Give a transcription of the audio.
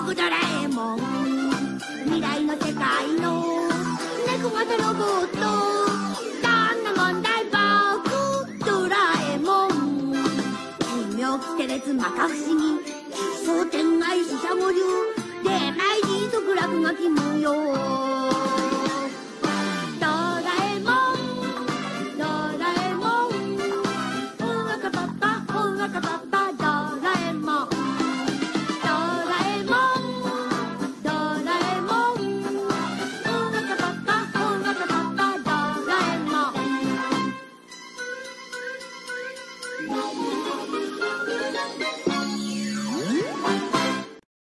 僕ドラえもん、未来の世界の猫型ロボット、どんな問題僕ドラえもん、奇妙奇天烈摩訶不思議、奇想天外四捨五入